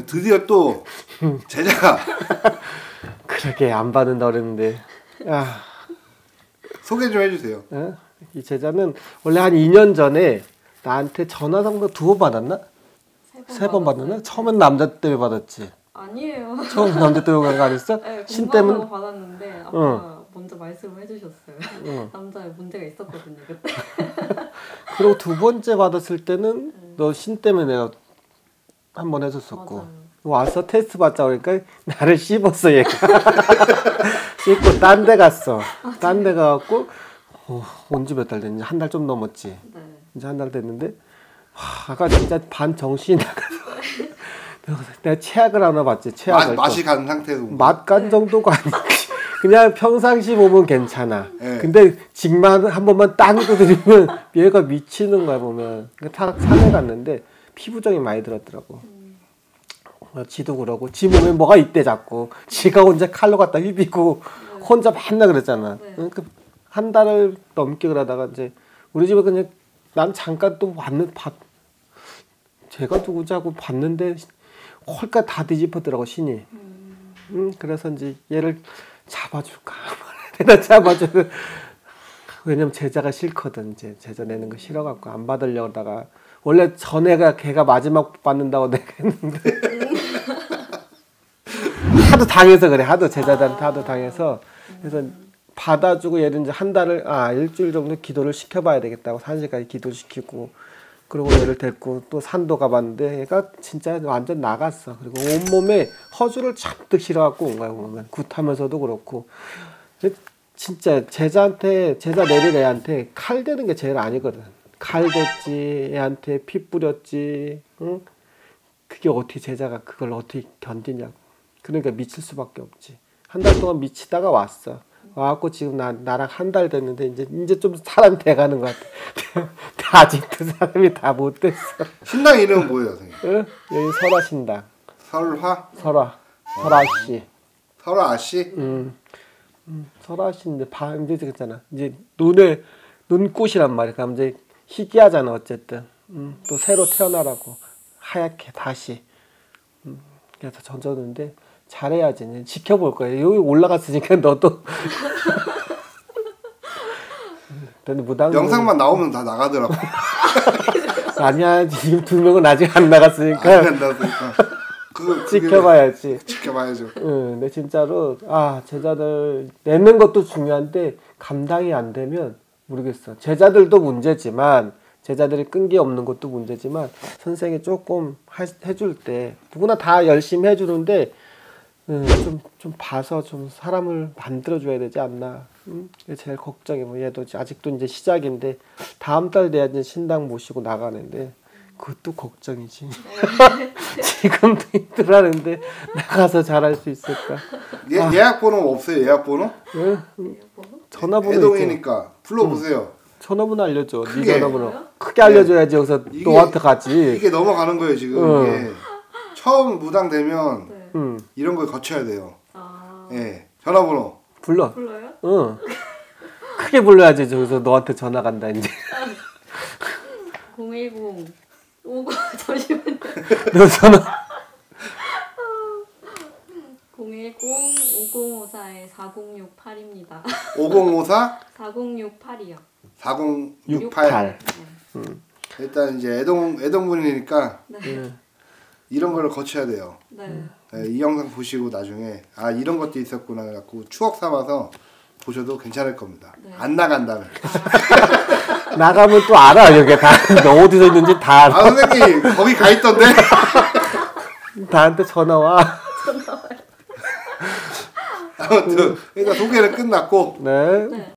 드디어 또 제자가 그렇게 안 받는다 그랬는데 소개 좀 해주세요. 이 제자는 원래 한 2년 전에 나한테 전화상담 2번 받았나? 3번 받았나? 처음엔 남자 때문에 받았지. 아니에요. 처음 남자 때문에 간 거 아니었어? 네, 신 때문에 받았는데 아빠가 먼저 말씀을 해주셨어요. 남자에 문제가 있었거든요 그때. 그리고 2번째 받았을 때는 너 신 때문에 내가 한 번 해줬었고 맞아요. 와서 테스트 받자 그러니까 나를 씹었어 얘가. 씹고 딴 데 갔어. 딴 데 가갖고 온 지 몇 달 됐니? 한 달 좀 넘었지. 네. 이제 한 달 됐는데 아까 진짜 반 정신이 나가서 내가 체약을 하나 봤지. 체약을 맛이 간 상태에서 맛 간 정도가 아니지. 그냥 평상시 보면 괜찮아. 네. 근데 직만 한 번만 땅 두드리면 얘가 미치는 거야 보면. 다 산에 갔는데 피부정이 많이 들었더라고. 지도 그러고 지 몸에 뭐가 있대 자꾸. 지가 혼자 칼로 갖다 휘비고 혼자 맨날 그랬잖아. 그러니까 한 달을 넘게 그러다가 이제 우리 집에 그냥 난 잠깐 또 제가 누구지 하고 봤는데 홀까 다 뒤집어더라고 신이. 그래서 이제 얘를 잡아줄까 내가 잡아주고 왜냐면 제자가 싫거든. 이제 제자 내는 거 싫어갖고 안 받으려다가 원래 전에가 걔가 마지막 받는다고 내가 했는데 하도 당해서 그래. 하도 제자들한테 하도 당해서 그래서 받아주고 얘를 이제 한 달을 일주일 정도 기도를 시켜봐야 되겠다고 1시까지 기도를 시키고 그리고 얘를 데리고 또 산도 가봤는데 얘가 진짜 완전 나갔어. 그리고 온몸에 허주를 잔뜩 실어갖고 온 거야 보면. 굿하면서도 그렇고 진짜 제자 내릴 애한테 칼 대는 게 제일 아니거든. 칼 댔지 애한테 피 뿌렸지. 응? 그게 어떻게 제자가 그걸 어떻게 견디냐고. 그러니까 미칠 수밖에 없지. 한 달 동안 미치다가 왔어. 와갖고 지금 나랑 한 달 됐는데 이제 좀 사람이 돼가는 것 같아. 아직도 사람이 다 못 됐어. 신당 이름은 뭐예요, 선생님? 응? 여기 설화 신당. 설화 씨. 설화 씨? 설화 씨인데 이제 그랬잖아. 이제 눈꽃이란 말이야. 그럼 이제 희귀하잖아 어쨌든. 또 새로 태어나라고 하얗게 다시. 그래서 던졌는데 잘해야지. 이제 지켜볼 거야. 여기 올라갔으니까 너도. 영상만 나오면 다 나가더라고. 아니야 지금 2명은 아직 안 나갔으니까. 안 나갔으니까. 지켜봐야지. 지켜봐야죠. 근데 진짜로 제자들 내는 것도 중요한데 감당이 안 되면 모르겠어. 제자들도 문제지만 제자들이 끈기 없는 것도 문제지만 선생이 조금 해줄 때 누구나 다 열심히 해주는데 좀 봐서 좀 사람을 만들어줘야 되지 않나. 그게 제일 걱정이 얘도 아직도 이제 시작인데 다음 달 돼야 이제 신당 모시고 나가는데 그것도 걱정이지. 지금도 힘들어하는데 나가서 잘할 수 있을까? 예약번호 없어요? 예약번호? 전화번호 애동이니까 불러보세요. 전화번호 알려줘. 크게. 네 전화번호 크게 알려줘야지. 여기서 너한테 가지. 이게 넘어가는 거예요 지금. 이게 처음 무당되면 이런 걸 거쳐야 돼요. 예, 전화번호 불러요? 응. 크게 불러야지. 저기서 너한테 전화 간다 이제. 010 50 잠시만요. 너 전화. 010 5054에 4068입니다. 5054 4068이요. 4068. 일단 이제 애동분이니까 이런 거를 거쳐야 돼요. 네. 이 영상 보시고 나중에 이런 것도 있었구나 갖고 추억 삼아서 보셔도 괜찮을 겁니다. 네. 안 나간다면. 나가면 또 알아. 여기 다 너 어디서 있는지 다 알아. 선생님 거기 가 있던데. 나한테 전화 와. 아무튼 일단 소개는 끝났고. 네.